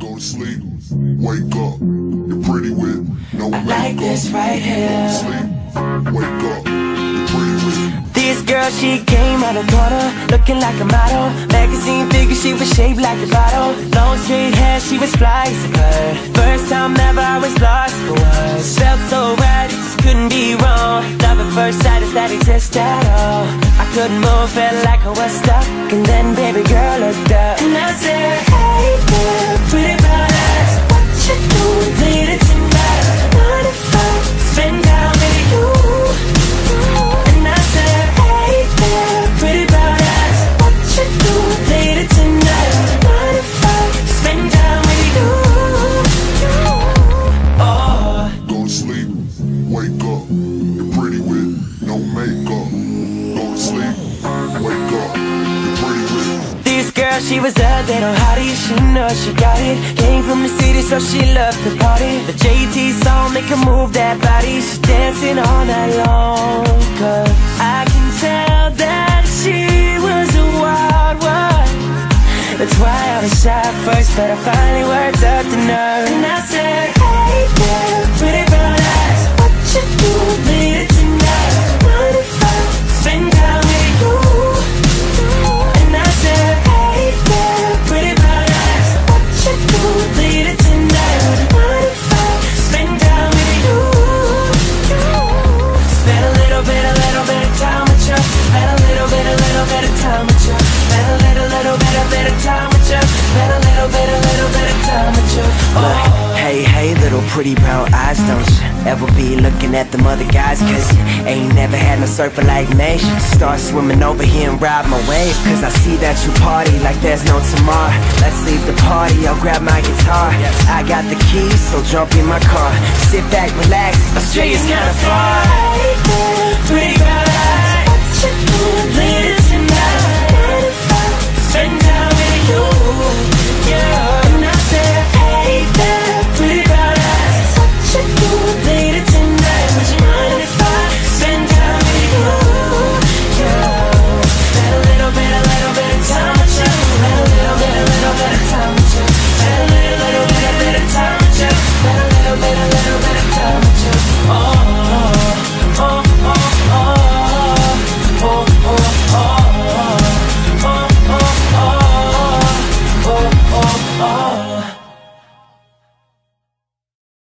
Go to sleep, wake up, you're pretty with no makeup. I like this right here. Go to sleep, wake up, you're pretty with. This girl, she came out of corner, looking like a model. Magazine figure, she was shaped like a bottle. Long straight hair, she was fly as a bird. First time ever, I was lost for words. Felt so right, it just couldn't be wrong. Love at first sight, if that exists at all. I couldn't move, felt like I was stuck. And then baby girl looked up and I said, hey girl, pretty brown eyes, what you doing later tonight? 9 to 5, spend time with you. And I said, hey girl, pretty brown eyes, what you doing later tonight? 9 to 5, spend time with you. Oh. Go to sleep, wake up, you're pretty with no makeup. Go to sleep, wake up, you're pretty with. This girl, she was a little hottie, she knows she got it. Came from the city, so she loved to party. The JT song make her move that body. She's dancing all night long, 'cause I can tell that she was a wild one. That's why I was shy at first, but I finally worked up the nerve. And I said, hey girl, pretty brown eyes, what you doing later tonight? 9 to 5, spend time with you. And I said, hey girl, pretty brown eyes, what you doing later tonight? 9 to 5, spend time with you. Spend a little bit of time with you. Spend a little bit of time with you. Spend a little bit of time with you. Spend a little bit of time with you. Look, hey, little pretty brown eyes, don't you ever be looking at them other guys, 'cause you ain't never had no surfer like me. Should start swimming over here and ride my wave, 'cause I see that you party like there's no tomorrow. Let's leave the party, I'll grab my guitar. I got the keys, so jump in my car. Sit back, relax, Australia's kinda far. Hey girl, pretty brown